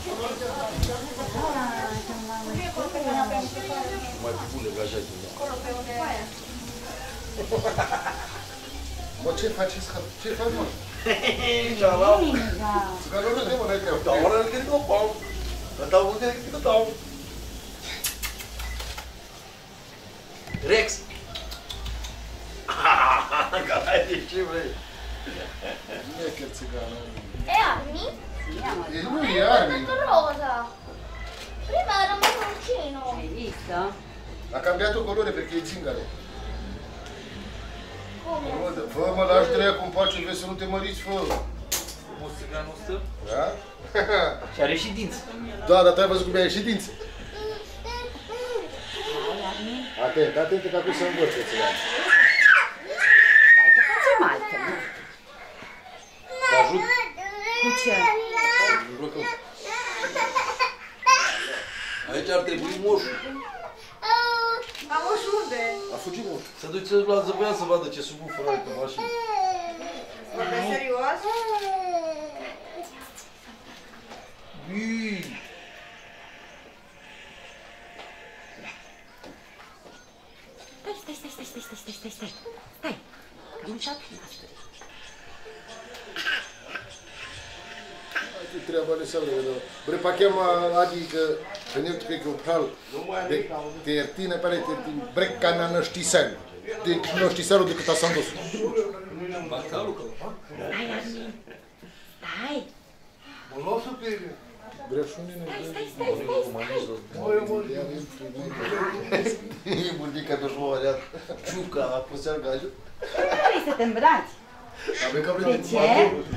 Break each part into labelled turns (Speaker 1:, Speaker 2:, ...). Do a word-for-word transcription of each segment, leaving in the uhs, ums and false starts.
Speaker 1: Mai fi bune ca așa.
Speaker 2: Mă, ce faceți? Ce faci, mă?
Speaker 1: Ceala.
Speaker 2: Țiganul ăla, mă, n-ai treabă.
Speaker 1: Da, ora îl cred că o pau. Ăsta mă cred că dau. Rex! Gata, e ce vrei?
Speaker 2: E che țiganul.
Speaker 3: E Armin?
Speaker 2: E lui, e Armin.
Speaker 3: È rosa. Prima era marroncino.
Speaker 4: Hai visto?
Speaker 2: Ha cambiato colore perché è zingaro.
Speaker 3: Come?
Speaker 2: Fă, mă, lași dracu în pace, vezi să nu te măriți, fă.
Speaker 1: Frumos țiganul ăsta?
Speaker 2: Da?
Speaker 1: Și are și dinți.
Speaker 2: Da, dar tu ai văzut cum i-a ieșit dinți? Atent, atent că acum se învârte țiganul.
Speaker 4: Hai că facem altfel.
Speaker 2: Te ajut?
Speaker 4: Cu ce?
Speaker 1: Aici ar trebui moșul.
Speaker 5: Dar moșul unde?
Speaker 2: A fugit moșul.
Speaker 1: Să duce la zăbean să vadă ce subufă are pe mașină.
Speaker 5: Vorbești serios?
Speaker 1: Bii!
Speaker 4: Stai, stai, stai, stai, stai, stai, stai, stai. Stai. Că am uitat nasturi.
Speaker 2: Ti treaba Alessandro, bre pachiamo adică venim pe că pral de tertine pare tertine brecca na năștisel. De năștiselul decât asandos.
Speaker 4: Stai, Armin. Stai.
Speaker 2: Breșunine.
Speaker 4: Stai, stai, stai.
Speaker 1: E bunica de jmoarea. Ciuca a pus iar gajul.
Speaker 4: Vrei să te îmbraci? De ce?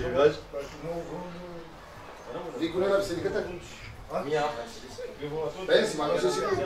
Speaker 2: Dico la bicicletta.
Speaker 1: Mia.
Speaker 2: Pensi, ma non sei sicuro?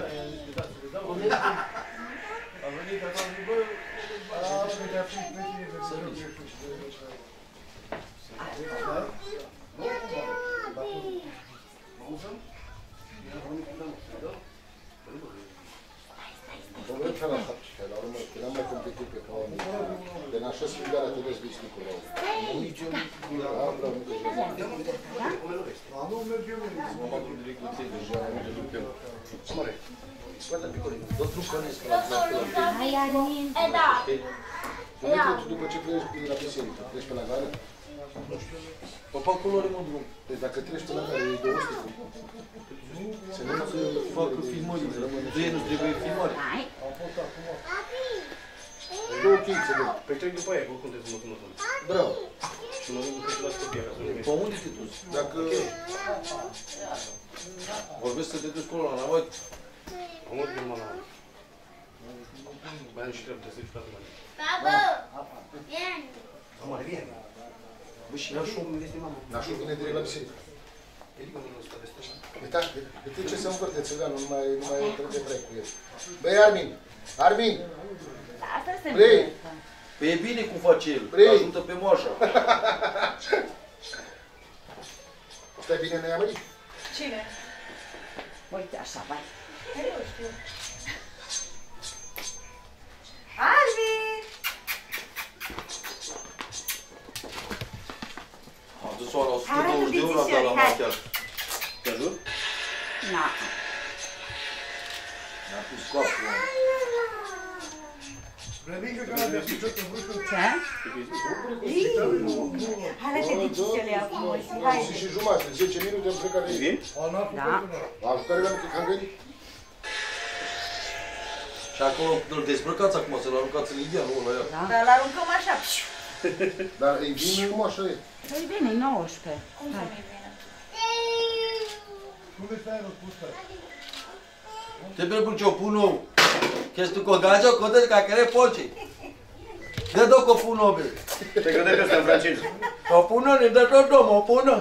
Speaker 2: Vorrei fare la faccia, la urmă, că n-am mai competit pe ca omul. De n-așa sfângarea te vezi vici Nicolau. Da, vreau mică jurnă. Nu mergem în mă mă gândesc direct cu ție, deja am de după. Amore, guarda piccolino, do trucco onesto la zattera.
Speaker 4: Hai, Armin.
Speaker 3: E da.
Speaker 2: Vedete tu după ce pleci la biserică, pleci pe la gară?
Speaker 1: Nu știu. Papa culori mă drum.
Speaker 2: Deci dacă treci pe la gară, e două sute.
Speaker 1: Să nu să facă filmări, de nu trebuie filmări.
Speaker 4: Hai.
Speaker 2: Două cheițe, bă.
Speaker 6: Păi trec după aia, oricum trebuie să mă cunosc.
Speaker 2: Bravo.
Speaker 6: Și mă gândesc că te las copia, ca să nu
Speaker 1: Pe unde te duci?
Speaker 2: Dacă...
Speaker 1: Vorbesc să te duci acolo la Navai.
Speaker 6: am mă duc mă la... Mai am și trebuie să duci ca să mai...
Speaker 3: Babbo, vieni.
Speaker 6: Amore, vieni.
Speaker 2: Bă, și
Speaker 6: Nașul unde este mama?
Speaker 2: nașul vine direct la biserică.
Speaker 6: E dico non sta destra.
Speaker 2: Uitați, uite ce se învârte țiganul, nu mai, nu mai trebuie vrei cu el. Băi, Armin! Armin!
Speaker 4: Asta se
Speaker 2: Vrei?
Speaker 4: învârtă.
Speaker 1: Păi e bine cum face el,
Speaker 2: Vrei?
Speaker 1: ajută pe moașa.
Speaker 2: Stai bine neamărit?
Speaker 5: Cine?
Speaker 4: Uite așa, vai.
Speaker 5: Nu știu. Armin!
Speaker 1: A dus-o la o sută douăzeci de euro, am dat la machiaj. Te ajut?
Speaker 4: Na.
Speaker 1: Mi-a pus coapul.
Speaker 4: Ce? Arată deciziile acum, hai.
Speaker 2: Și și jumătate, zece minute am plecat de aici.
Speaker 4: Da.
Speaker 2: Ajutoare la mică hangării?
Speaker 1: Și acolo îl dezbrăcați acum, să-l aruncați în India, nu la ea.
Speaker 4: Da.
Speaker 5: Dar îl aruncăm așa.
Speaker 2: Dar e bine, nu așa e.
Speaker 4: Păi bine, e nouăsprezece.
Speaker 5: Cum să mi vină?
Speaker 1: Te prepuce o puno. Che sto cogaggio con del cacare poci. De do co puno be.
Speaker 6: Te gândești că ăsta în francez.
Speaker 1: O puno ne da do mo puno.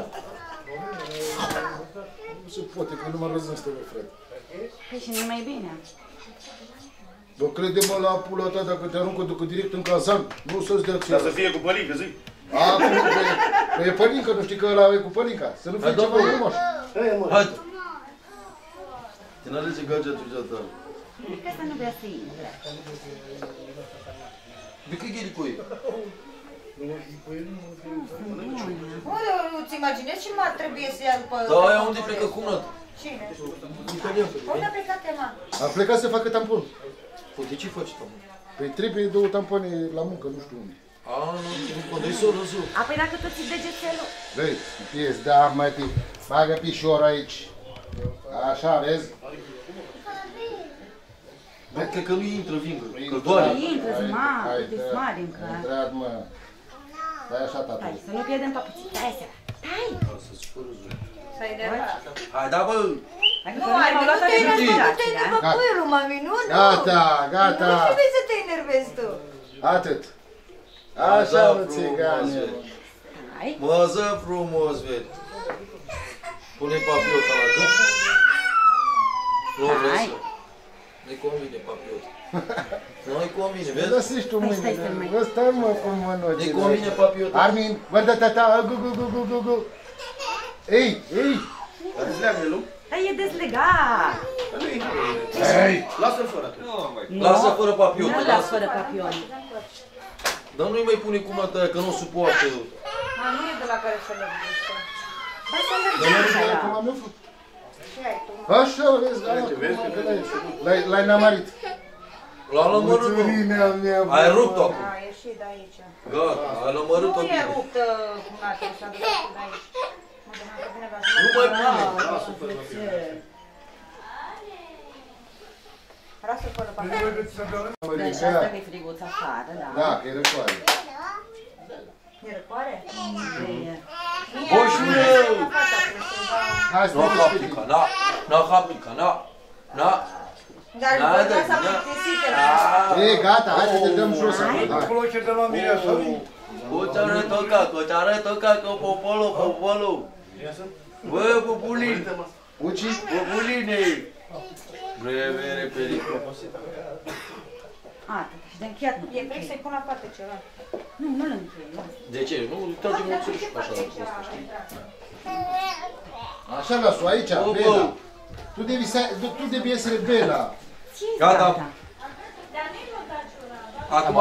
Speaker 2: Nu se poate, că nu mă răzăște, mă, frate.
Speaker 4: Păi și nu mai bine.
Speaker 2: Bă, crede-mă la pula ta dacă te aruncă ducă direct în cazan, nu să-ți dea ție.
Speaker 6: Dar să fie cu pălincă, zi.
Speaker 2: A, cum e? Păi e pălincă, nu știi că ăla e cu pălinca. Să nu fie ceva frumoș.
Speaker 6: Hai, mă.
Speaker 1: Hai. Te n-alege gadgetul ăsta.
Speaker 4: Că să nu vrea să intre.
Speaker 1: De că gheri cu ei?
Speaker 5: Unde îți imaginezi ce mari trebuie să ia după...
Speaker 1: Da, aia unde plecă cumnat?
Speaker 5: Cine?
Speaker 1: Italian.
Speaker 5: Unde a plecat tema?
Speaker 2: A plecat să facă tampon.
Speaker 1: Păi de ce faci tu?
Speaker 2: Păi trebuie două tampoane la muncă, nu știu unde.
Speaker 1: A, nu, nu, nu, nu-i sol, nu sol.
Speaker 4: Apoi dacă tu ții degețelul.
Speaker 2: Băi, pies, da, mai te bagă pișorul aici. Așa, vezi?
Speaker 1: Bă, cred că nu intră vingă, că doare.
Speaker 4: Intră-ți, mă, uite-ți mare încă.
Speaker 2: Ai intrat, mă. Stai așa, tată.
Speaker 4: Stai, să nu pierdem papuții. Stai, seara. Stai!
Speaker 1: Să-ți fără zoi.
Speaker 5: S-a enervat.
Speaker 1: Hai, da, bă!
Speaker 4: Hai că
Speaker 5: Nu,
Speaker 4: să nu
Speaker 5: ai,
Speaker 4: m-au
Speaker 5: nu
Speaker 4: luat
Speaker 5: te
Speaker 4: toate
Speaker 5: enervezi, nu te
Speaker 4: respirațiile,
Speaker 5: enervă
Speaker 2: Gata.
Speaker 5: pârul, mami, nu, nu.
Speaker 2: Gata, gata.
Speaker 5: Nu trebuie să te enervezi tu.
Speaker 2: Atât. Așa,
Speaker 1: Da,
Speaker 2: mă, țigane.
Speaker 1: frumos,
Speaker 4: Hai.
Speaker 1: Măză frumos, vezi. Pune papiota la cât? Nu vreau
Speaker 4: Hai.
Speaker 1: să. Nu-i convine papiota. Nu-i convine,
Speaker 2: Vă
Speaker 1: vezi?
Speaker 2: lăsiți tu
Speaker 4: Stai, stai, stai,
Speaker 2: mâinile.
Speaker 4: mai.
Speaker 2: Vă stai, mă, cu
Speaker 1: Nu-i
Speaker 2: mânocile.
Speaker 1: convine papiota.
Speaker 2: Armin, vă dă tata, gu, gu, gu, gu, gu, gu. Ei, ei.
Speaker 6: Dar dezleagă el, nu?
Speaker 4: Dar e dezlegat.
Speaker 2: Ei.
Speaker 6: Lasă-l fără atunci.
Speaker 1: Lasă fără papiota,
Speaker 4: Nu las
Speaker 1: lasă.
Speaker 4: fără papion.
Speaker 1: Dar nu-i mai pune cum atâia, că nu suportă.
Speaker 5: A, nu e de la care să lăbuiește.
Speaker 4: Hai să
Speaker 2: Dar
Speaker 4: mergem
Speaker 2: nu
Speaker 4: la
Speaker 2: cum am eu făcut.
Speaker 5: Ce ai tu?
Speaker 2: Așa, vezi, da, cum că l-ai- l-ai- l-ai namarit.
Speaker 1: L-a lămărât, mă.
Speaker 2: Mulțurinea mea, bă.
Speaker 1: Ai rupt-o acum.
Speaker 5: A, ieșit de aici.
Speaker 1: Gata, ai lămărât-o
Speaker 5: Nu e
Speaker 1: bine.
Speaker 5: ruptă cum a trebuit să aducă de aici. Mă gândeam că bine v-ați
Speaker 1: Nu mai pune.
Speaker 5: Lasă fără papier.
Speaker 4: Da, și asta că e friguț afară, da.
Speaker 2: Da, că e răcoare.
Speaker 5: E răcoare?
Speaker 4: E-
Speaker 1: Boșule!
Speaker 2: Hai să
Speaker 1: Nu
Speaker 2: vă
Speaker 1: haplica, na. Na haplica, na. Na.
Speaker 5: Dar
Speaker 1: Da,
Speaker 5: vă
Speaker 1: da,
Speaker 5: dați
Speaker 1: da.
Speaker 5: plictisită.
Speaker 2: E, gata, hai să te dăm jos acum. Hai.
Speaker 6: Acolo ce de la mireasa.
Speaker 1: Coceară toca, coceară toca, că popolo, popolo. Bă, populin.
Speaker 2: Uci?
Speaker 1: Populine. Brevere pericol.
Speaker 4: Atât. Și de încheiat nu.
Speaker 5: E vrei să-i pun la parte ceva.
Speaker 4: Nu, nu-l închei. lasă.
Speaker 1: De ce? Nu, trage mulțuri și așa de prostă, știi?
Speaker 2: Așa las-o aici,
Speaker 1: Bă,
Speaker 2: Bela.
Speaker 1: bă.
Speaker 2: Tu devi, să- tu devi essere Bela.
Speaker 4: Ce-i
Speaker 1: Gata.
Speaker 4: gata?
Speaker 1: Acum...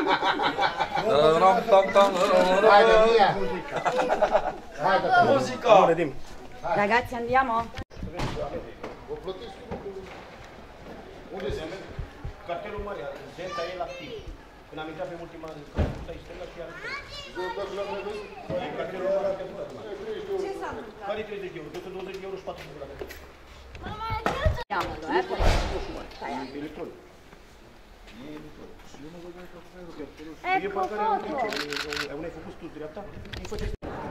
Speaker 1: Ram, tam, tam,
Speaker 2: Haide, via. Hai, tata.
Speaker 1: muzica!
Speaker 6: Redim.
Speaker 4: Ragazzi, andiamo?
Speaker 2: Vă plătesc.
Speaker 6: Unde se merg? Cartelul mare, Zenta e la timp. Când am intrat pe ultima zi, stai stânga și iar cartelul mare. Care treizeci de euro? Dă douăzeci de euro și patruzeci de euro.
Speaker 4: Andiamolo, eh? poi- Stai,
Speaker 6: Electronic.
Speaker 3: Ecco foto.
Speaker 6: Nu ai făcut tu dreapta? Îi făceți.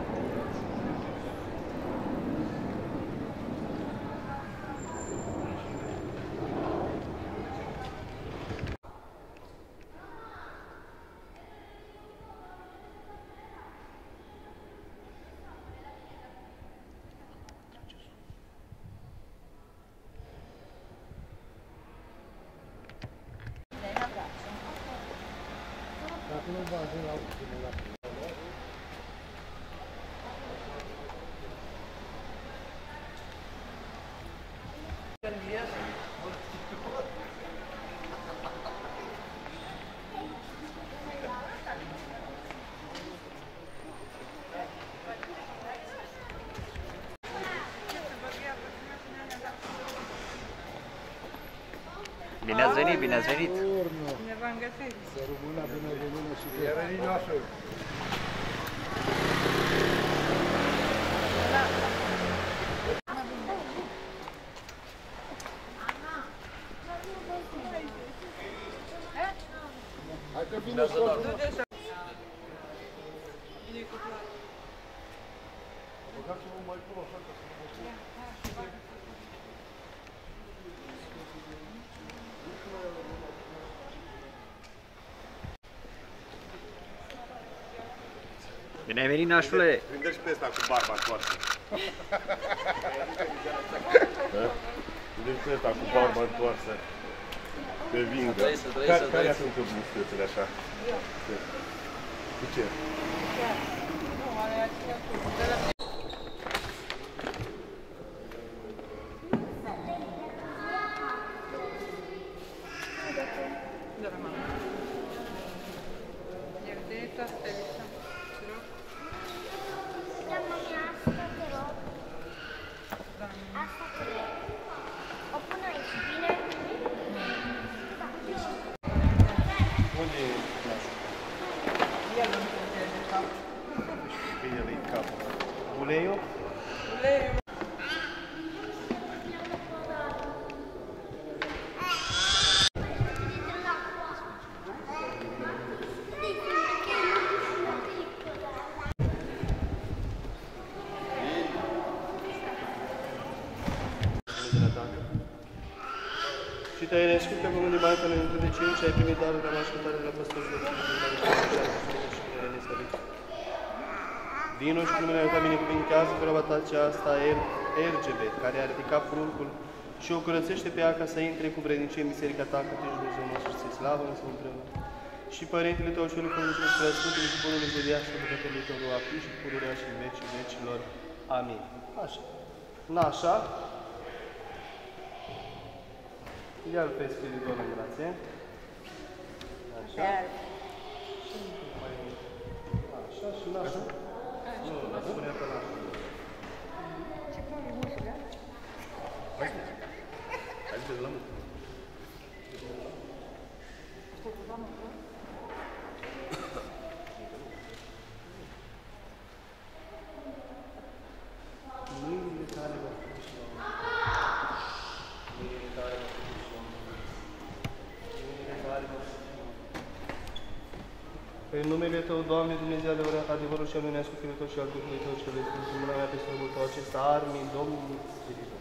Speaker 7: Bine ați venit, bine ați venit!
Speaker 2: Să rămână bine de mine și de... Hai că vine scopul.
Speaker 7: Bine ai venit, nașule!
Speaker 6: Gândești pe ăsta cu barba întoarsă. Gândești pe ăsta cu barba întoarsă. Pe vingă.
Speaker 1: Trăi să trăi,
Speaker 6: Care,
Speaker 1: să
Speaker 6: care
Speaker 1: trăi.
Speaker 6: sunt publicitățile așa? Cu ce?
Speaker 8: Della mamma. Niente, sta stessa.
Speaker 3: Asta trebuie. O pun aici, bine?
Speaker 6: Unde e nașul?
Speaker 5: El nu putea de cap.
Speaker 6: Bine de cap. Uleiul?
Speaker 5: Uleiul.
Speaker 6: Și te-ai născut pe pământ de Maică înainte de cei și ai primit darul de ascultare de la păstorul de Vino și cu numele ta binecuvintează pe roba ta aceasta, Ergebet, care a ridicat pruncul și o curățește pe ea ca să intre cu vrednicie în biserica ta, că tu ești Dumnezeu nostru și ți-i slavă însă împreună. Și Părintele tău celui Părintele și Preasfântului și Bunului Zădească, Bucătorului tău, acum și pururea și în vecii vecilor. Amin. Așa. Nașa. Ia-l pe Spiritul în brațe. Așa. Așa și nașa. Nu, nu, spune pe nașa.
Speaker 5: Ce pune mușile?
Speaker 6: Hai să la mult. Mâinile tale vor fi și la mâinile tale vor fi și la mâinile tale vor fi și la În numele Tău, Doamne, Dumnezeu adevărat, adevărul și al lui Neascu, Fiul Tău și al Duhului Tău cel Sfânt, în mâna mea pe slăbul Tău, acesta armii Domnului Spiritul,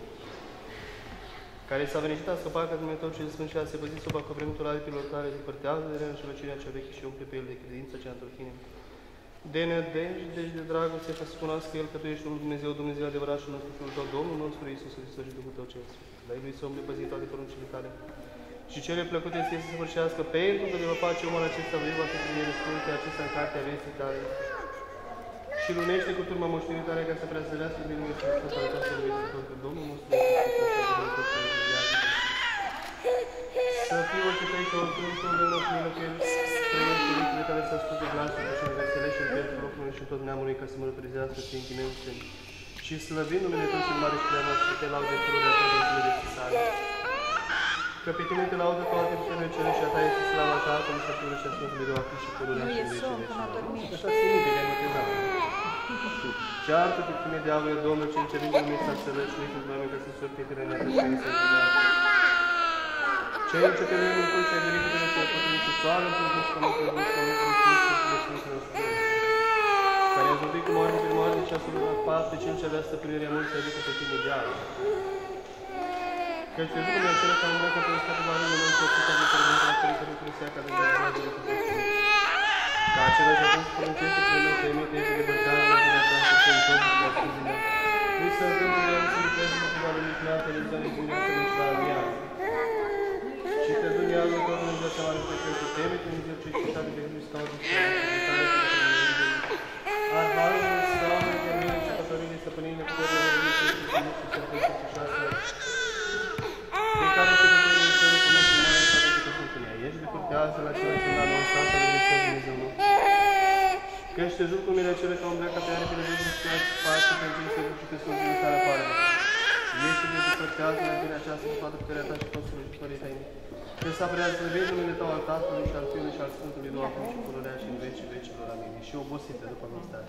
Speaker 6: care s-a venit a scăpa ca Dumnezeu cel Sfânt și a se păzit sub acoperimentul aripilor tale, depărtează de rănșelăciunea cea veche și umple pe el de credință cea într-o de nădejde și de dragoste, ca să cunoască El că Tu ești unul Dumnezeu, Dumnezeu adevărat și nostru Fiul Tău, Domnul nostru Iisus Hristos și Duhul Tău cel Sfânt. La El lui să umble păzit toate poruncile tale. Și cele plăcute este să sfârșească, pentru că de va face omul acesta viu, va fi din el spune acesta în cartea vieții tale. Și lunește cu turma moștenirii tale ca să preazălească din lui Hristos al această vieții tot pe Domnul nostru Iisus Hristos și Duhul Tău cel Sfânt. Să fie orice tăi că oricum tu de loc milă că El trăiește lucrurile care să asculte glasul și le veselește în pierdul locului și în tot neamului ca să mărturizească și închineze și slăvind numele Tău cel mare și prea noastră, te laude pururea toate zilele de sale. Că pe tine te laudă toate puterile cele și a ta este slava Tatălui și a Fiului și a Sfântului de acum și pururea și în vecii vecii. Așa ține pe care mă tezam. Ceartă pe tine, diavolul, Domnul, ce încerinde în mesa sărăci și nici Doamne, ca să sori pe tine neată și să înțelească. Cei ce te lumea în cul și ai venit pe tine și ai potrivit să soară în tine și pământul în pământul în Sfântul și de Sfântul nostru. Care a zădit cu moarte pe moarte și a sărutat fapte, cel ce avea stăpânirea mult să adică pe tine diavolul. Căci pe lucrurile acele care îmbrăcă pe state varile noi și atâta de cărământ la cele care lucrurile seaca de Dumnezeu de Dumnezeu. Ca acela ce atunci poruncește pe noi că emite este de bărcare la tine aceasta și în tot și la scuzimea. Nu să întâmplă de el să lucreze cu ceva lui Cleată, de zile zile să nici la viață. Și te dunează tot Dumnezeu să mare pe cel cu teme, Dumnezeu ce știi de Hristos ca o discuție și care se de Dumnezeu. Arharul, scaunul, terminul și păsările, stăpânirile, puterile, răbuniței și să nu se întâmplă și șase pe care se dă în cerul cu nostru mare și toate câte sunt în ea. Ești de curtează la cele ce la noi sta să Dumnezeu Dumnezeu nostru. Că ești te jur cu mine acele ca un breacă pe aripile de Dumnezeu și la face pe încins să duci pe Sfântul care apare. Ești de curtează la tine aceasta cu toată puterea ta și toți slujitorii tăi. Că s-a preaslăvit numele Tău al Tatălui și al Fiului și al Sfântului Duh acum și pururea și în vecii vecilor. Amin. Și obosită după cum stai.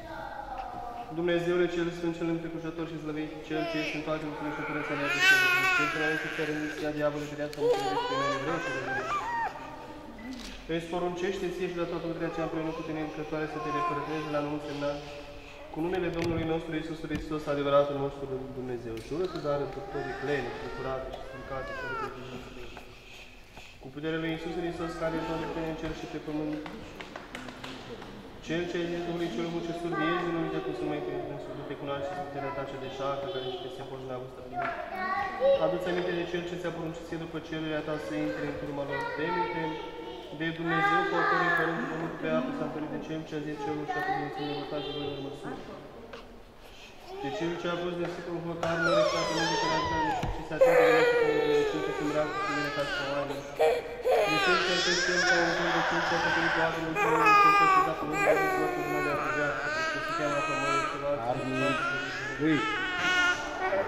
Speaker 6: Dumnezeule cel Sfânt, cel Întrecușător și slăvit, Cel ce ești în toate lucrurile și curăța mea de Sfântul, Cel ce n-ai să rândiția diavolului pe viața mântuirești pe mine, vreau și răzărești. Îți poruncește ție și la toată lucrurile aceea împreună cu tine încrătoare să te repărătezi la numul semnat cu numele Domnului nostru Iisus Hristos, adevăratul nostru Dumnezeu. Jură să dară tuturor clene, curate și sfâncate și rătăcine. Cu puterea lui Iisus Hristos, care îți doamne în cer și pe pământ, Cel ce ai zis Duhului celui bun ce surviezi, nu uite cum să mai crezi în Sfântul, te cunoaște și puterea ta cea de șacă, care și peste poși n-a gustă primit. Adu-ți aminte de Cel ce ți-a poruncit ție după cererea ta să intre în turma lor. Teme-te de Dumnezeu, cu autorii păruntul pământul pe apă, s-a întâlnit de Cel ce a zis celul și a pus din ține vătați de voi în măsură. De Cel ce a pus de sicul în măcar nu rești la pământ de care și se atinge de la pământul de Cel ce se îmbracă cu mine ca să oameni. De Cel ce a pus Cel ca un cel de Cel ce a făcut toate în Cel de Cel ce a dat pământul de toată lumea de a fugea, ce se cheamă pământ și la alții.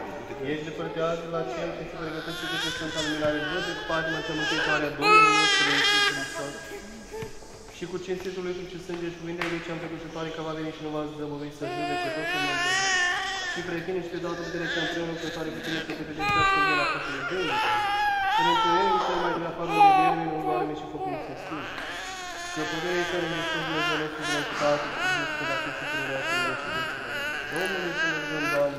Speaker 6: Ești depărtează la Cel ce se pregătește de pe Sfânta Luminare, văd de patima cea mântuitoare a Domnului nostru Iisus Hristos. Și cu cinstitul lui și sânge și cuvintele lui cea împăcușitoare că va veni și nu va zăbovi să judece tot ce mântă. Și prechin și pe toată puterea cea împreună cu toate puterea pe care te să de la făcile Domnului. În întunerul cel mai din afară de viermi, în oarme și focul se stinge. Și o putere este în Hristos Dumnezeu nostru de la citate, și Hristos de la Hristos de la Hristos de la Domnului să ne rugăm, Doamne.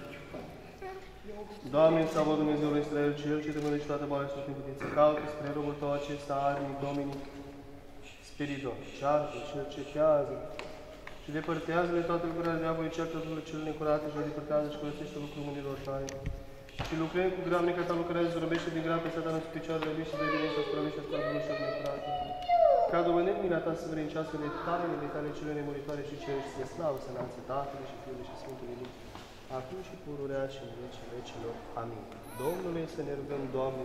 Speaker 6: Doamne, slavă Dumnezeului Israel, Cel ce te mărești toată boala și tot putință, caută spre robul tău acesta, armi, Domnii, Spiridon, ceartă, Cel cetează și depărtează-le toate lucrările diavolului, certăturile cele necurate și le depărtează și curățește lucrul mâinilor tale. Și lucrând cu gramnică ta lucrare, zdrobește din grab pe satanul sub picioarele lui și zăbinește asupra lui și asupra lucrurilor necurate. Ca dobândit mâna ta să vrăincească de tainele tale cele nemuritoare și cele și să slavă să înalțe Tatălui și Fiului și Sfântului Duh, acum și pururea și în vecii vecilor. Amin. Domnule, să ne rugăm, Doamne,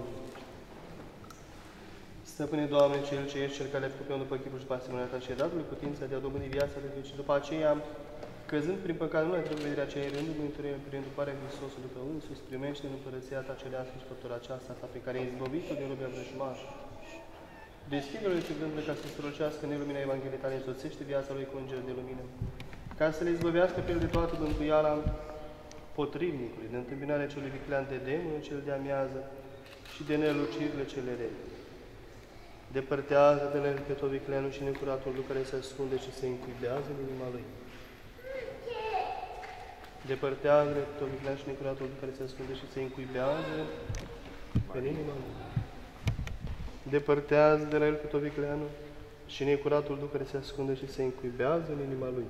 Speaker 6: Stăpâne, Doamne, Cel ce ești, Cel care a făcut pe om după chipul și pasimea ta și a dat lui putința de a dobândi viața de veci. După aceea, căzând prin păcat, nu ai trebuit vederea aceea, rândul mântuirii prin înduparea Hrisosului tău însuși, primește în împărăția ta cerească și făptura aceasta ta pe care ai izbăvit-o din lumea vrăjmașă. Deschide-le cuvântul ca să strălucească în lumina Evangheliei tale, însoțește viața lui cu înger de lumină, ca să le izbăvească pe el de toată bântuiala potrivnicului, de întâmpinarea celui viclean de demonul cel de amiază și de nelucirile cele rele. Depărtează de la el pe tot vicleanul și necuratul lucru care se ascunde și se încuibează în inima lui. Depărtează-le pe tot vicleanul și necuratul lucru care se ascunde și se încuibează în inima lui. Depărtează de la el pe tot vicleanul și necuratul Duh care se ascunde și se încuibează în inima lui.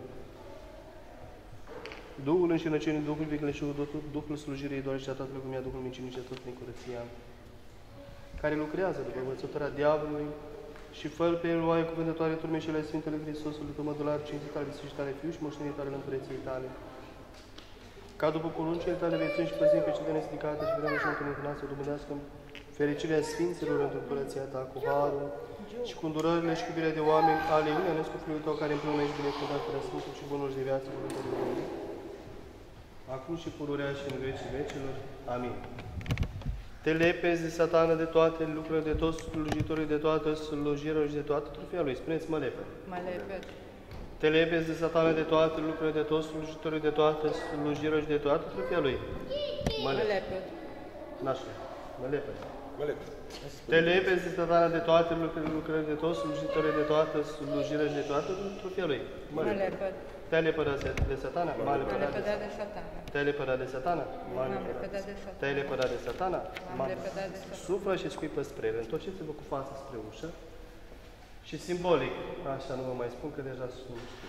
Speaker 6: Duhul înșelăciunii, Duhul vicleșiu, Duhul slujirii, doar și a toată lumea, Duhul mincinic și a tot necurăția, care lucrează după învățătura diavolului și fă pe el oaie cuvântătoare turme și ale Sfintele Hristosului, tău mădular, cinstit al Visfii tale, Fiu și moștenitoare în împărăției tale. Ca după poruncile tale vei și păzim pe cele nestricate și vreme și întâlnit în să dobândească fericirea Sfinților într-o împărăția ta, cu harul și cu îndurările și cu iubirea de oameni ale unei născut Fiul tău, care împreună ești binecuvântat fără sfântul și bunul de viață cu Dumnezeu. Acum și pururea și în vecii vecilor. Amin. Te lepezi de satană de toate lucrurile, de toți slujitorii, de toată slujirea și de toată trufia lui. Spuneți, mă leped.
Speaker 5: Mă leped.
Speaker 6: Te lepezi de satană de toate lucrurile, de toți slujitorii, de toată slujirea și de toată trufia lui. Mă leped. Nașule. Mă leped.
Speaker 2: Mă leped.
Speaker 6: Te lepezi de satană de toate lucrurile, de toți slujitorii, de toată slujirea și de toată trufia lui.
Speaker 5: Mă leped.
Speaker 6: Te-ai lepădat de satana?
Speaker 5: M-am lepădat de satana.
Speaker 6: Te-ai lepădat de satana?
Speaker 5: M-am lepădat de satana.
Speaker 6: Te-ai lepădat de satana?
Speaker 5: M-am lepădat de satana.
Speaker 6: Suflă și scuipă spre el. Întorceți-vă cu fața spre ușă și simbolic, așa nu vă mai spun că deja sunt știți.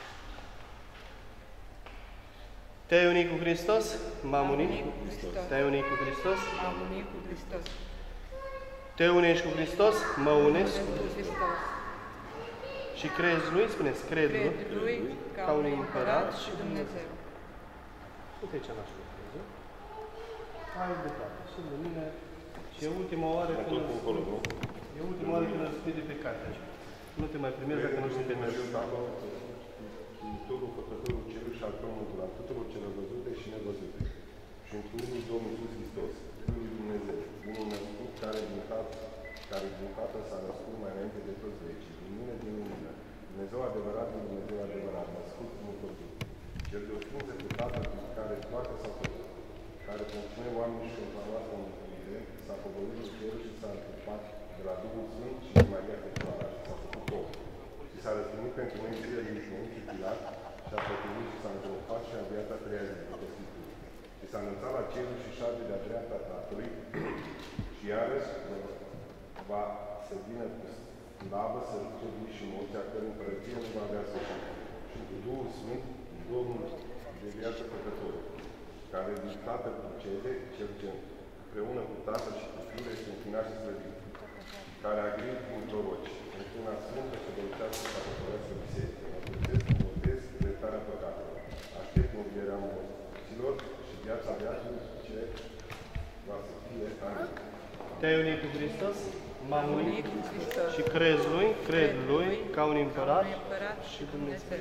Speaker 6: Te-ai unit cu Hristos? M-am unit cu Hristos. Te-ai unit cu Hristos?
Speaker 5: M-am unit cu Hristos.
Speaker 6: Te unești cu Hristos? Mă unesc
Speaker 5: cu Hristos.
Speaker 6: Și crezi lui? Spuneți, cred,
Speaker 5: Cred lui ca un împărat și Dumnezeu.
Speaker 6: Uite ce n-aș fi Dumnezeu. Hai de toate. Și de mine. Și e ultima oară când e ultima oară când îl spui de pe carte. Nu te mai primezi dacă nu știi pe Dumnezeu.
Speaker 2: Iitorul, Făcătorul Cerului și al Pământului, al tuturor celor văzute și nevăzute. Și într-unul Domnul Iisus Hristos, Fiul lui Dumnezeu, unul născut care din Tatăl, care din Tatăl s-a născut mai înainte de toți vecii, din lumină din lumină, Dumnezeu adevărat din Dumnezeu adevărat, născut cum făcut, cel de o sfință cu Tatăl, cu care toate s-au făcut, care conține oamenii și pentru a noastră mântuire, s-a coborât în cer și s-a întâmplat de la Duhul Sfânt și de Maria Fecioara și s-a făcut om. Și s-a răstignit pentru noi zilele din Pământul Pilat și a pătimit și s-a îngropat și a înviat a treia zi după Sfântul. Și s-a înălțat la cerul și șade de-a dreapta Tatălui și iarăși va să vină cu slavă, să ridice vii și morți, a cărui împărăție nu va avea sfârșit. Și cu Duhul Sfânt, Domnul de viață Făcătorul, care din Tatăl procede, cel ce împreună cu Tatăl și cu Fiul este închinat și slăvit, care a grăit prin proroci, într-una sfântă și dăucească ca păcătoasă biserică, mătățesc, botez, iertarea păcatelor, aștept învierea morților și viața veacului ce va să fie amin.
Speaker 6: Te-ai unit cu Hristos? M-am unit și crezi lui, cred lui, ca un împărat și Dumnezeu.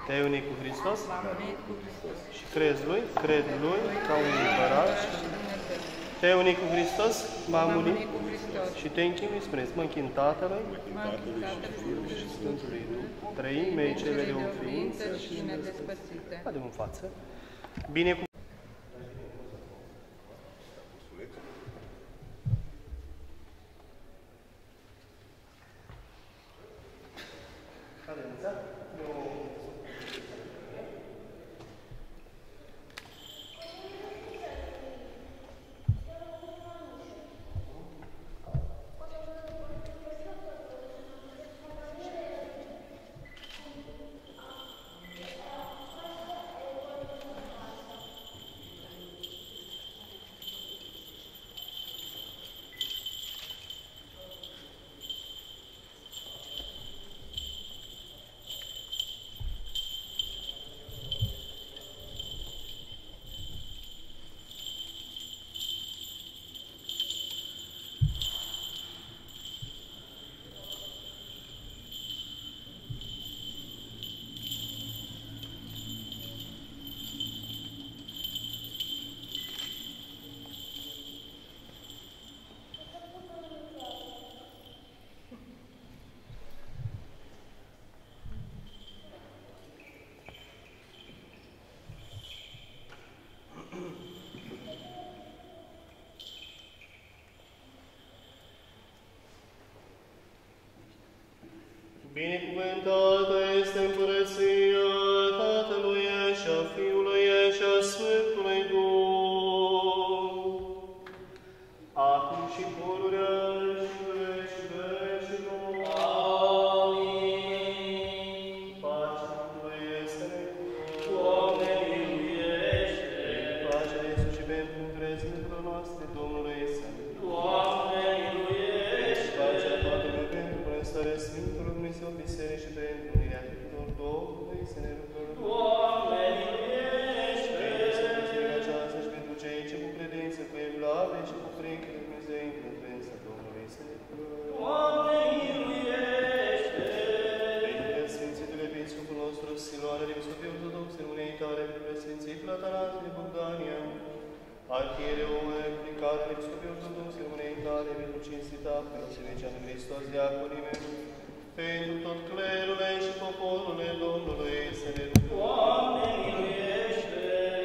Speaker 6: Te-ai unit cu Hristos? Și crezi Lui? Cred Lui ca un împărat. Te-ai unit cu Hristos? M-am unit și te închinui, spuneți, mă închin Tatălui și Sfântului Duh, trăim mei cele de o ființă și nespățite. Adem în față. Bine cu... Binecuvântată este împărăția Tatălui și a Fiului și a Sfântului Duh, acum și pururea și veci vecilor. Amin. Pacea Domnului este Doamne miluiește. Pacea de Iisus și pentru întreținerea noastră, Domnului este Doamne miluiește. Pacea Tatălui pentru bunăstarea Sfântului Dumnezeu Biserici și pentru unirea tuturor Domnului să ne rugăm. Doamne miluiește. Pentru sărbătoarea aceasta și pentru cei ce cu credință, cu evlavie și cu frică de Dumnezeu intră în prezența Domnului să ne rugăm. Doamne miluiește. Pentru Sfințitule Episcopul nostru Siloane, Episcopii Ortodox, în unei tale, pentru Sfințitul Atanasie de Bogdania, Arhiereul implicat în Episcopii Ortodox, în unei tale, pentru cinstita, pentru Sfântecea lui Hristos, diaconii mei, pentru tot clerul și poporul Domnului să ne rugăm. Doamne miluiește!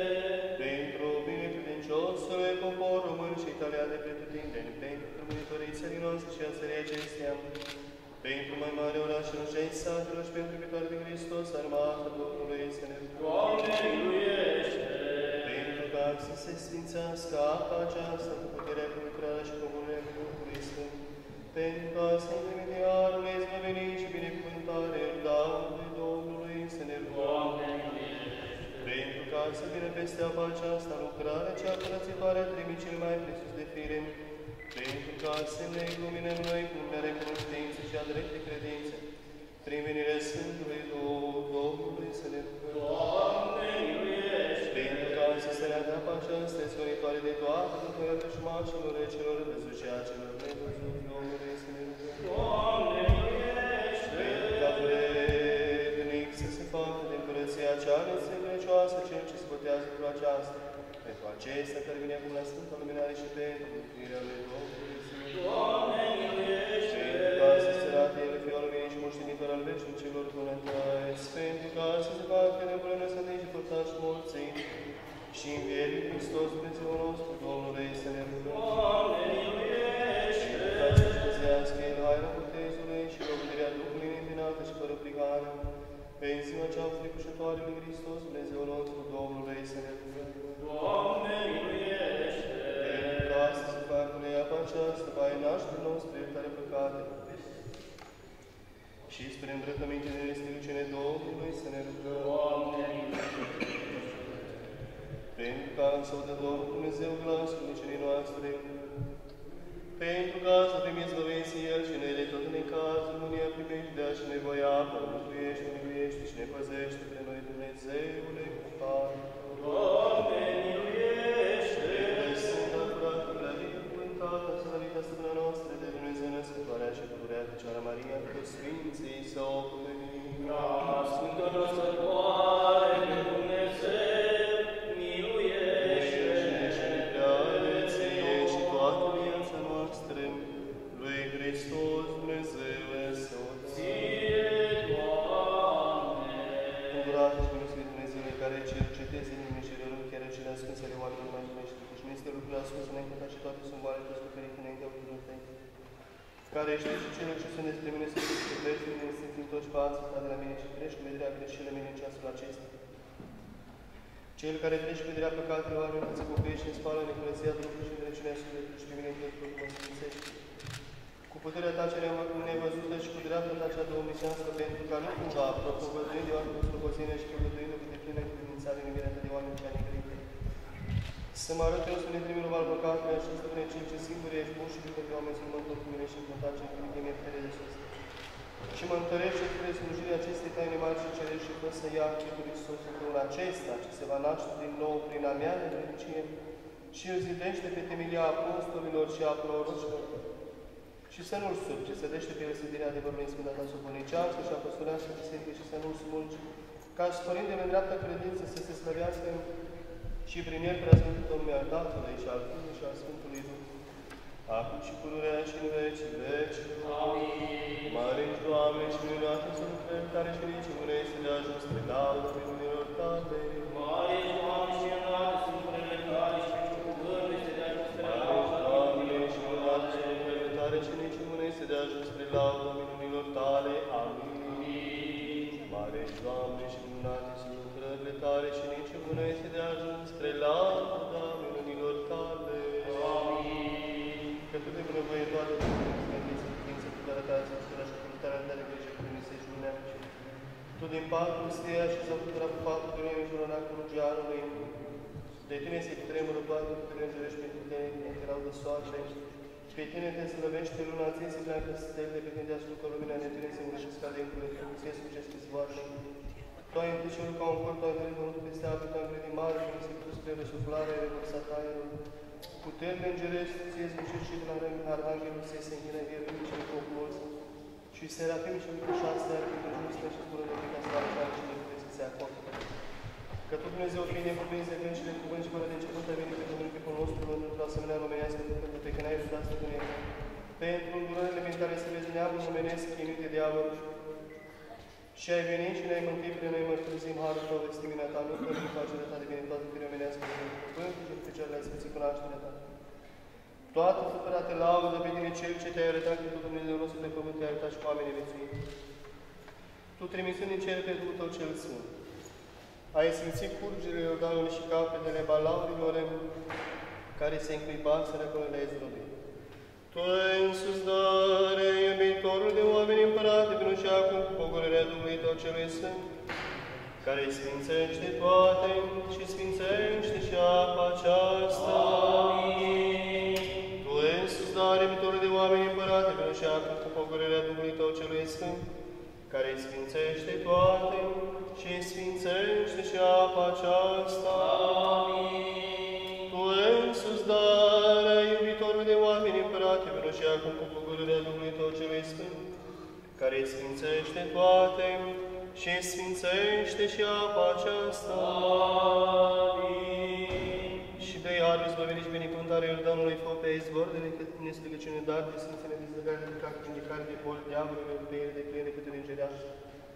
Speaker 6: Pentru binecredinciosul popor român și italian de pretutindeni, pentru rămânitorii țării noastre și a țării acesteia, pentru mai mare orașelor și ai satelor și pentru viitoare de Hristos, armata Domnului să ne rugăm. Doamne miluiește! Pentru ca să se sfințească apa aceasta cu puterea, cu lucrarea și comunia Duhului Sfânt, pentru ca să intermediarul izbăvenit și binecuvântare darului Domnului să ne rugăm. Pentru ca să vină peste apa aceasta lucrarea cea curățitoare a trimii cel mai presus de fire, pentru ca să ne ilumine noi cu lumea recunoștință și a drepte credințe, prin venirea Sfântului Duh, Domnului să ne rugăm. Doamne miluiește! Pentru ca să se ne apa aceasta izgonitoare de toate lucrurile vrăjmașilor celor văzuceacelor nevăzut, Domnului să ne rugăm. Doamne miluiește! Pentru ca vrednic să se facă de împărăția cea nesăvrecioasă cel ce se botează cu aceasta, pentru acesta care vine acum la Sfânta Luminare și pentru mântuirea lui Domnului să ne rugăm. Doamne miluiește! Pentru ca să se rate el Fiul lui și moștenitor al veșnicilor bunătăți, pentru ca să se facă de bună sănătate și părtași morții, și învierii Hristos Dumnezeu nostru, Domnului să ne rugăm. Doamne miluiește! Pentru ca să-și păzească el haina botezului și locuirea Duhului neîntinată și fără prihană, pe ziua cea fricușătoare lui Hristos, Dumnezeu nostru, Domnului să ne rugăm. Doamne miluiește! Pentru ca să se facă de apa aceasta, vai nașterii noastre, iertare păcate, și spre îmbrăcăminte de restricțiune Domnului să ne rugăm. Doamne miluiește! Pentru ca să o dă Domnul Dumnezeu glasul nicerii noastre, pentru ca să primiți văvenți El și noi de tot necazul, nu ne-a primejdea și nevoia, apă, mântuiește, miluiește și ne păzește pe noi, Dumnezeule, cu Tare. Doamne, miluiește! Pentru Sfânta, curată, grădită, cuvântată, slăvită stăpâna noastră, de Dumnezeu născătoarea și pururea Fecioara Maria, cu Sfinții să o pomenim. Sfântă noastră, imaginește, căci nu este lucrul ascuns înaintea ta și toate sunt goale descoperite înaintea ochilor tăi. Care știi și celor ce sunt despre mine să știi că pleci din mine, simțim toți fața ta de la mine și treci cu vederea greșelile mele în ceasul acesta. Cel care treci cu vederea păcatele oamenilor se pocăiește și îmi spală necurăția Duhului și înțelepciunea sufletului și pe mine tot tot mă sfințește. Cu puterea ta cea nevăzută și cu dreapta ta cea domnicească, pentru ca nu cumva, propovăduind de oameni cu slobozenie și propovăduindu cu deplină credințare în iubirea ta de oameni cea negrite. Să mă arăt eu spune primul al păcatului și să spune cel ce singur ești bun și după de oameni să mă întorc cu mine și în contact ce îmi chemie fere de sus. Și mă întărește spre slujirea acestei taine mari și cerești și fă să ia chipul Iisusului tău în acesta, ce se va naște din nou prin a mea nevrenicie și îl zidește pe temelia apostolilor și a prorocilor. Și să nu-l surge, să dește pe răsădirea adevărului în Sfânta ta supunecească și apostolească biserică și să nu-l smulge, ca și Părintele în dreapta credință să se slăvească și prin el preasfântul nume al Tatălui și al Fiului și al Sfântului Duh. Acum și pururea și în veci, veci. Amin. Mare și Doamne și minunate să lucrări tare și nici mâne să le ajung spre laudă minunilor tale. Mare și Doamne și minunate să lucrările tale și nici cuvânt să le ajung spre laudă. Mare și Doamne și minunate să lucrările tare și nici mâne să le ajung spre laudă minunilor tale. Amin. Mare și Doamne și minunate să lucrările tale și nici mâne să le ajung spre laudă minunilor tale. Amin. Că tu de bunăvoie toate Dumnezeu, Sfință, cu arătarea Sfântura și cu luptarea ta de grijă cu Dumnezeu lumea. Tu din patul steia și zăputura cu patul de noi și oracul giarului. De tine se tremură toate cu tine îngerești pentru tine, te laudă soarele. Pe tine te slăvește luna, ție se pleacă stelele, pe tine te ascultă lumina, de tine se urășesc calencurile, ție slujesc izvoarele. Tu ai întâi cerul ca un corp, tu ai întâi pământul peste apă, tu ai îngrădit mare, tu se pus spre răsuflare, revărsat aerul. Puterile îngerești, ție slujești și de la Arhanghelul se se închină vierbii și populos. Și serafim și lucru șase are pentru justă și spură de ca slavă care și de puteți să se acopere. Că tu, Dumnezeu, fii necuprins de gând și de cuvânt și fără de început ai venit pe pământ pe pământul nostru, într-o asemenea lumenească, pentru că n-ai rădat să pune pentru îndurările mentale să vezi neamul lumenesc chinuit de diavol. Și ai venit și ne-ai mântuit prin noi mărturizim harul tău, vestimina ta, nu pentru facerea ta de bine toată firea omenească, pentru cuvântul și pe cel le-ai sfințit cunoașterea ta. Toată făpăra te laudă pe tine cel ce te-ai arătat că tu, Dumnezeu nostru de pământ, te-ai arătat și cu oamenii viețui. Tu trimisând în cer pe Duhul tău cel Sfânt, ai simțit curgerile Iordanului și capetele balaurilor care se încuibaseră până le-ai zdrobit. Tu însuți, dare, iubitorul de oameni împărate, până și acum cu pogorârea Duhului tău celui Sfânt, care sfințește toate și sfințește și apa aceasta. Amin. Tu însuți, dare, iubitorul de oameni împărate, până și acum cu pogorârea Duhului tău celui Sfânt, care sfințește toate și sfințește și apa aceasta. Amin. Tu însuți, dare, iubitorul de oameni împărate, până și acum cu pogorârea Duhului tău celui Sfânt, care sfințește toate și sfințește și apa aceasta. Amin. Și de iar izbăvire și binecuvântare Iordanului fă pe izvor de neslăgăciune, dar de sfințele dezlegare de păcat, vindicare de boli, diavolului, de ele, de pline, câte de îngerească.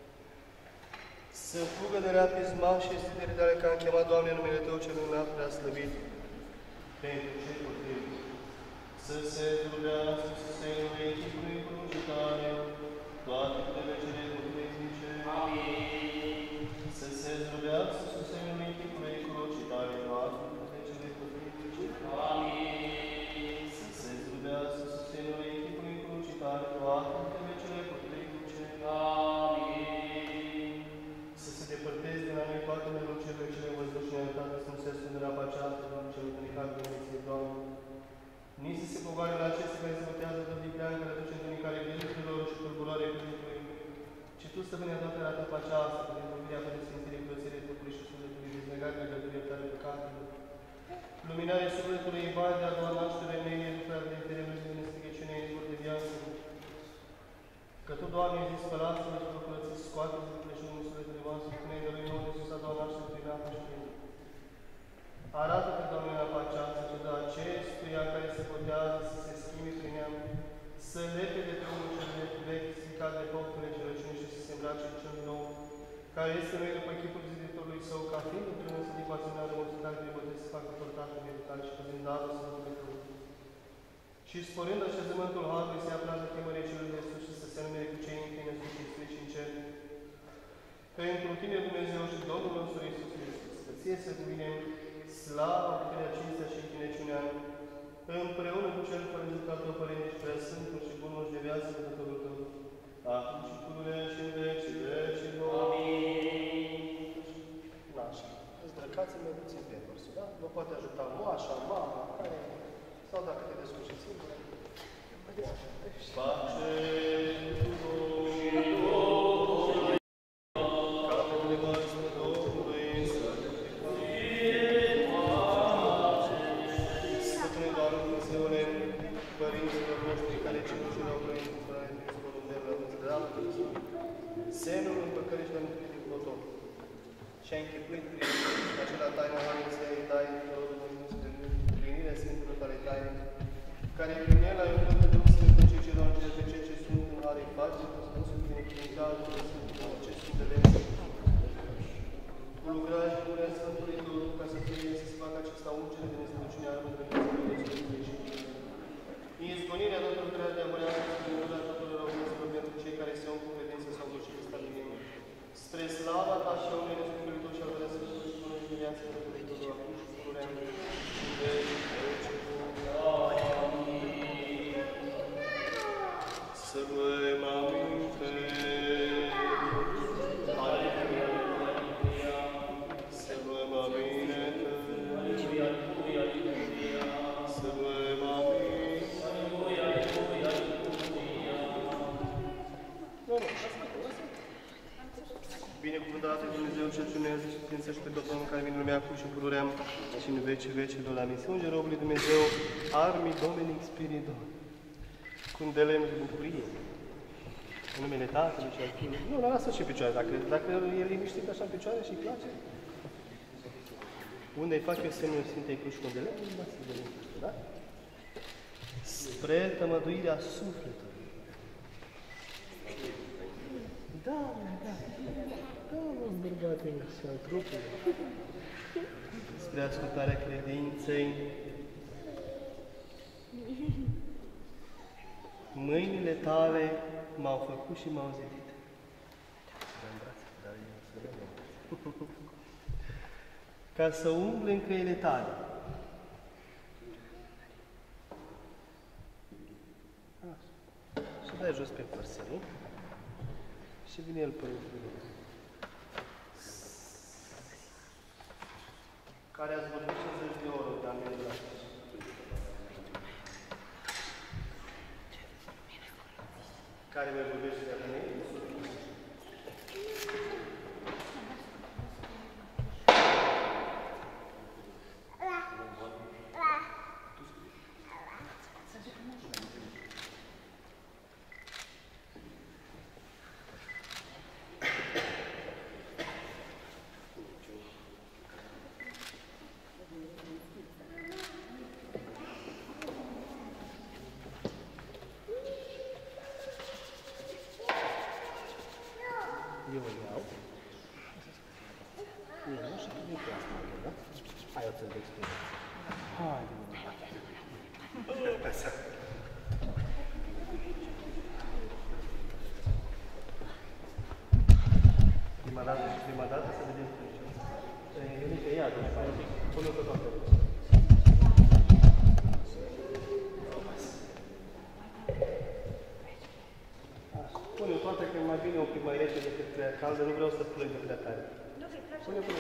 Speaker 6: Să fugă de la pisma și zidere tale, că am chemat, Doamne, numele Tău cel înalt prea slăvit. Pentru cei potrivi. Să se trudească, să se învechipului crucitare, toate puterile puternice. Amin. Să se trudească, să se învechipului crucitare, toate puterile puternice. Amin. Să se trudească, să se învechipului crucitare, toate puterile puternice. Amin. Să se depărteze de la noi toate nerucele cele văzut și nearătate, să nu se ascundă la pacească, Doamne, celor unicat de Dumnezeu, Doamne. Nici să se pogoare la acestea care se botează de viclean, care duce întunicare vieților și tulburare cuvântului, ci Tu, stăpâne, toată la ta pacească, prin mântuirea fără sfințire, curățire Trupului și Sufletului, dezlegare de gădurile tale păcatelor. Luminarea sufletului, invade a doua naștere în ei, lucrare de înteremuri de nestrigăciune, izvor de viață. Că Tu, Doamne, ai zis, spălați-vă și vă curățiți, scoateți de pleșunul sufletului voastră, spune-i de lui nou de sus a doua naștere prin apă și prin. Arată-te, Doamne, la pacească, ce dă acestuia care se botează să se schimbe prin ea, să lepe de pe omul cel vechi, stricat de focul negerăciune și să se îmbrace cel nou, care este noi după chipul ziditorului său, ca fiind împreună să dic asemenea rămățitare de botez să facă părtatul de tale și păzind darul să nu tău. Și sporind așezământul Harului să ia plantă chemării celui de sus și să se numere cu cei închine sus și strici în cer. Pentru tine, Dumnezeu și Domnul nostru Iisus Hristos, să ție să cuvine slava, puterea, cinstea și închinăciunea, împreună cu cel fără de al tău, Părinte și Preasfântul și Bunul și de viață de Tatălul tău, acum și pururea și în veci, veci, amin. Nașa, îndrăcați-mă puțin pe versul, da? Vă poate ajuta moașa, mama, care... sau dacă te descurci singur. Pace Domnului, ca pe dumneavoastră Domnului, Sfântului Doamne Dumnezeule, părinților noștri care cinușirau Părinte Israel, Dumnezeu Dumnezeu, înțeleaptă, semnul împăcării și la mântuire din Plotov. Și a închipuit prin acela taina Harului să îi dai împlinirea Sfintelor tale taine, care prin el ai umplut de Duhul Sfânt în cei ce dau de cei ce sunt în are face, cu Sfântul Binecuvântat, cu Sfântul acestui de lemn. Cu lucrarea și punerea Sfântului Duh, ca să fie să se facă acesta ungere de nestăciunea armă de Dumnezeu și izgonirea toată lucrarea de amorească și lumea tuturor răurilor pentru cei care se iau cu credință sau cu cei stabilim. Spre slava ta și a unei Sfântului Tău și al Tău Sfântului și Bunului și viață de Dumnezeu, acum și pururea și veci, veci, amin. Să luăm aminte. Să luăm aminte. Să luăm aminte. Binecuvântat e Dumnezeu cel ce ne și sfințește pe tot omul care vine în lumea acum și pururea și în vecii vecilor. Amin. Să unge robului Dumnezeu, Armi Dominic Spiridon, cu un de lemn de bucurie, în numele Tatălui și al Fiului. Nu, la lasă și picioare, dacă, dacă e liniștit așa în picioare și îi place. Unde îi fac eu semnul Sfintei Cruci cu un de lemn, nu lasă de lemn, da? Spre tămăduirea sufletului. Da, da, da, mă bărbate și al trupului. Spre ascultarea credinței. Mâinile tale m-au făcut și m-au zidit. Ca să umble în căile tale. Și dai jos pe părsării. Și vine el Părintele, care ați vorbit cincizeci de ore de amin la care mai vorbește de amin? Eu îl iau. Eu nu știu cum e pe asta, da? Hai, o să-l explic. Hai, Așa. Prima dată și prima dată să vedem cum e. Eu nici ea, deci, pune-o pe toate. Pune-o toate, că mai bine un pic mai rece decât prea caldă, nu vreau să plâng de prea tare. Pune-o, pune-o.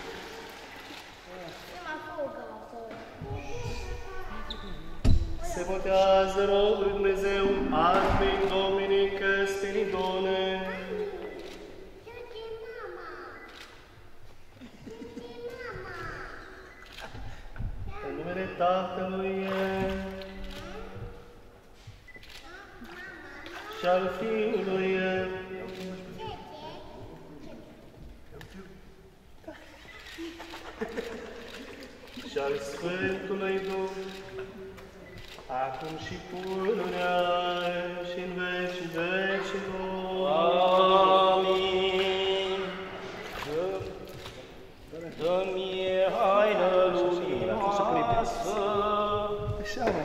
Speaker 6: Se botează robul lui Dumnezeu, Armi Dominic Spiridone. În numele Tatălui și al Fiului și al Sfântului Duh, acum și pururea și în veci vecilor. Amin. Așa, mă.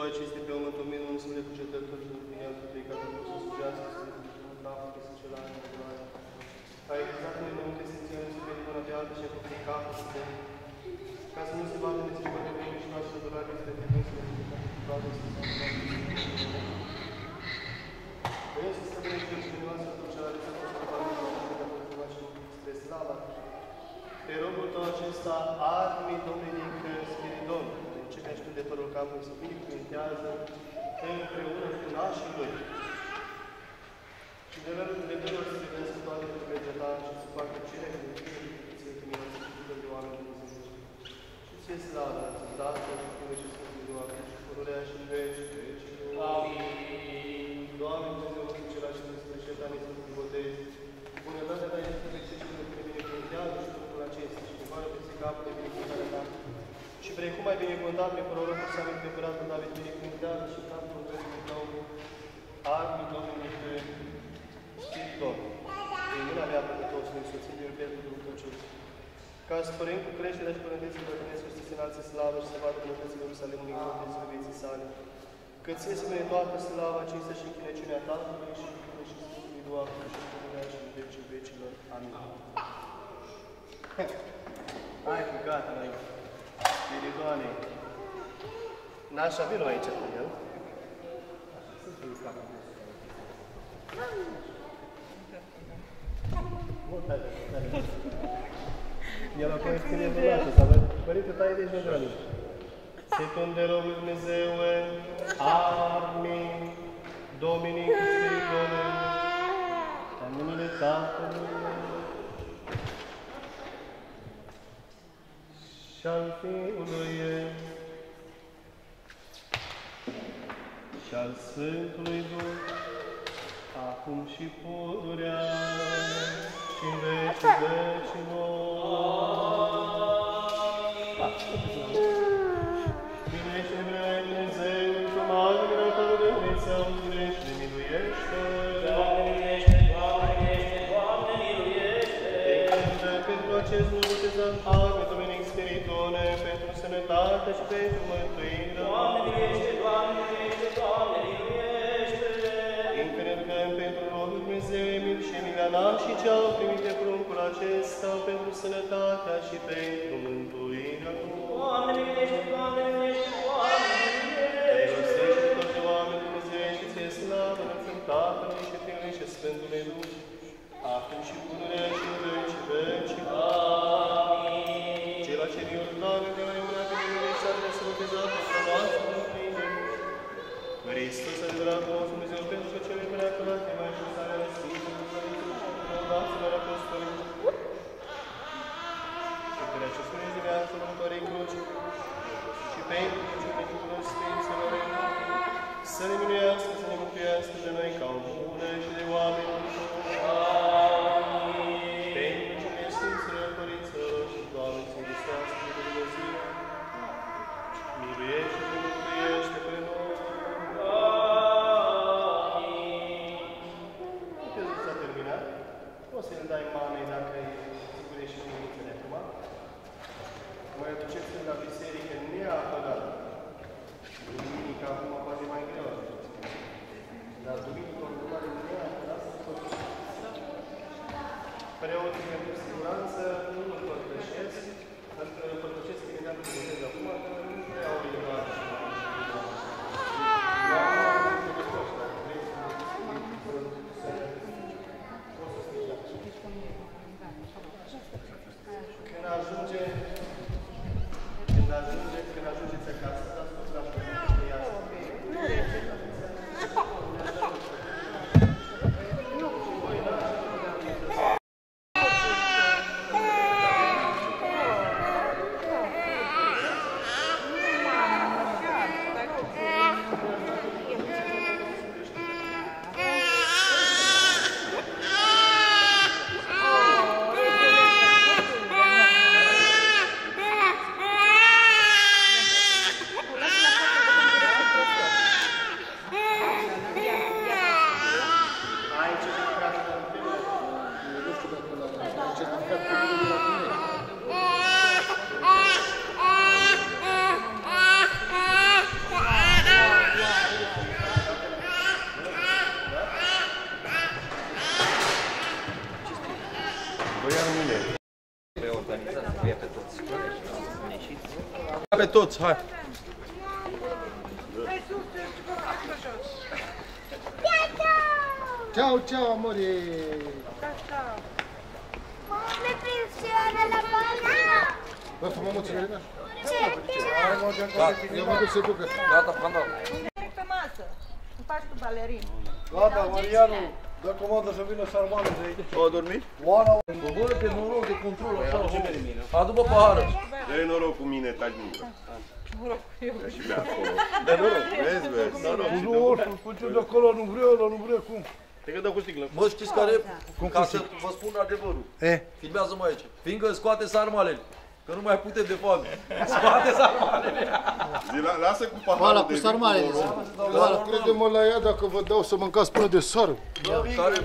Speaker 6: Tvoia cinste pe omul Domnul, nu se cu cetători și din el, pe care nu se sugează, să se ducă capul, că se cela în gloare. Ai exact noi înainte Sfinționul să vede până pe altă și a făcut capul să dea. Ca să nu se vadă de țipă de vreme și noastră durare, să te dânsul de toate să se întâmplă. Vreau să se vedeți și dumneavoastră tot ce are să facă să facă și spre slava. Pe robul tău acesta, armii Domnului Spiridon, începe și de părul capului să binecuvintează împreună cu nașii lui. Și de la rândul de lor să vedeți cu toate lucrurile ta și să facă cele care ție că mi-au zis de oameni Dumnezeu. Și ție slavă, Tatăl și Fiul și Sfântul Doamne, și pururea și în veci, veci. Amin. Doamne Dumnezeu, în cela și în sfârșieta ne să botezi. Bunătatea ta este pe cei ce ne binecuvintează și lucrul acesta și coboară peste capul de binecuvântarea ta. Și precum ai binecuvântat pe prorocul să aminte pe Păratul David, binecuvintează și capul Dumnezeu tău, armii Domnului Spiridon. Din mâna mea păcătos, ne însoțim din pierdul Duhul tău cel. Ca să spărim cu creșterea și părăteții bătrâneți și să se înalțe slavă și să vadă bunătățile Ierusalimului în Dumnezeu vieții sale. Că ție să mene toată slava, cinstea și închinăciunea Tatălui și Fiului și Sfântului Doamne și pururea și în vecii vecilor. Amin. Hai cu gata, noi. Spiridoane. Nașa, vino aici cu el. El acum scrie de lasă, să văd. Părinte, tai de jos, dragi. Se tunde Domnul Dumnezeu, armii, Domnului Spiridone, în numele Tatălui și al Fiului și al Sfântului Duh, acum și pururea și în vecii vecilor. Binește vrea Dumnezeu, într-o mare miracol de Dumnezeu, zirește, ne miluiește. Doamne, miluiește, Doamne, miluiește, Doamne, miluiește. Te pentru acest botezat arme, Dominic Spiridone, pentru sănătate și pentru mântuire. Doamne, miluiește, Doamne, miluiește, Doamne, miluiește. Încredem pentru rodul Dumnezeu, Emil și Emiliana și ce au primit de pruncul acesta pentru sănătatea și pentru mântuirea lor. Doamne, miluiește, Doamne, miluiește, Doamne, miluiește. Te iubește tot de oameni Dumnezeu și ție slavă, înălțăm Tatălui și Fiului și Sfântului Duh, acum și pururea și în veci veci. Amin. Cela ce din Iordanul de la Iona pe Dumnezeu s-a desfătezat pentru noastră mântuire. Hristos, adevăratul nostru Dumnezeu, pentru că cele miraculate mai sus ale Sfinților Sfântilor și înălților apostolilor. Și pe acestul de viață următoarei cruci și pentru cuvântul Sfinților să ne minuiască, să ne mântuiască de noi ca bune și de oameni. Amin. Pentru cele Sfinților Părinților și Doamne, să Hristoasă de Dumnezeu, miluiește și mântuiește pe noi. Amin. Uite, s-a terminat. O să-l dai mamei dacă îi sigurești și mâinițele acum. Mai aduceți la biserică neapărat. Duminica acum poate mai greu. Dar duminica următoare neapărat să totuși. Preoții pentru siguranță nu îl părtășesc, pentru că îl părtășesc imediat cu Dumnezeu acum, că nu prea au ignorat. Când ajunge, când ajunge, când ajungeți acasă, dați toți la școală de ea.
Speaker 3: Ah!
Speaker 8: O ia în mine.
Speaker 7: Reorganizat, trebuie pe toți. Ieșiți.
Speaker 1: Pe toți, hai.
Speaker 2: Ciao, ciao, amore!
Speaker 3: Le pensione la bambina.
Speaker 2: Vă fă mămuțele, Elena?
Speaker 3: Ce?
Speaker 2: Eu mă duc să ducă.
Speaker 1: Gata, Fanda.
Speaker 5: Pe masă. Îmi faci tu balerin.
Speaker 9: Gata, Marianu, dă comandă să vină sarmanul de aici.
Speaker 8: O dormit?
Speaker 9: Oana,
Speaker 1: Bă, de noroc, de control, așa, adu-mă pahară.
Speaker 8: Dă-i noroc cu mine, taci mică. Noroc cu eu. Și pe acolo. Dă noroc, vezi, vezi. Noroc.
Speaker 9: nu oricum, spune de acolo, nu vreau, ăla nu vreau, cum?
Speaker 8: Te că dau cu sticlă.
Speaker 1: Mă, știți care? Ca să vă spun adevărul.
Speaker 9: Eh.
Speaker 1: Filmează-mă aici. Fiindcă scoate sarmalele. Că nu mai putem de foame. Scoate sarmalele.
Speaker 8: Zi, la- lasă cu paharul
Speaker 2: Hala,
Speaker 8: de
Speaker 2: cu sarmalele. Hala, crede-mă la ea, dacă vă dau să mâncați până de sară.
Speaker 1: Care?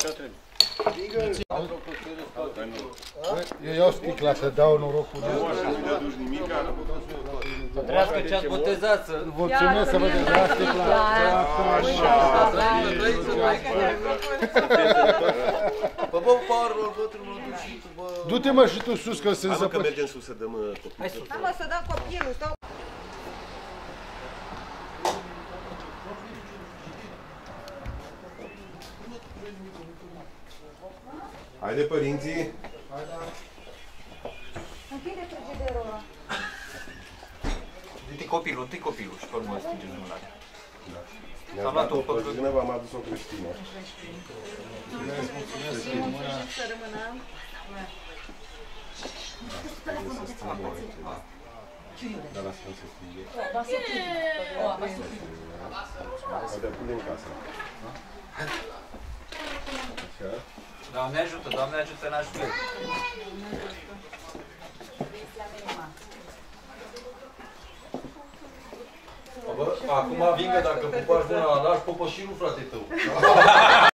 Speaker 2: Eu iau sticla să dau norocul.
Speaker 8: Nu așa, nu-i de aduci nimica.
Speaker 7: Trească ce-ați botezat să...
Speaker 2: Mulțumesc să vă dezdați sticla.
Speaker 1: Bă, bă, parul, bă, trebuie mă duc și tu, bă.
Speaker 2: Du-te mă și tu sus, că sunt
Speaker 8: Hai mă, că
Speaker 2: zăpăți.
Speaker 8: mergem sus să dăm uh, copii.
Speaker 5: Hai mă să dăm copilul tău.
Speaker 8: Haide, părinții.
Speaker 5: Închide frigiderul ăla.
Speaker 7: Întâi copilul, întâi copilul și pe urmă stinge lumânarea.
Speaker 8: Mi-am dat o păgână, v-am adus o creștină.
Speaker 5: Să rămână.
Speaker 8: Da, lasă-mă să stinghe. Poate punem în casă. Așa.
Speaker 7: Doamne ajută, Doamne ajută, n-ajută.
Speaker 1: Bă, acum vin că dacă pupași mâna la laș, pupă și nu, frate tău.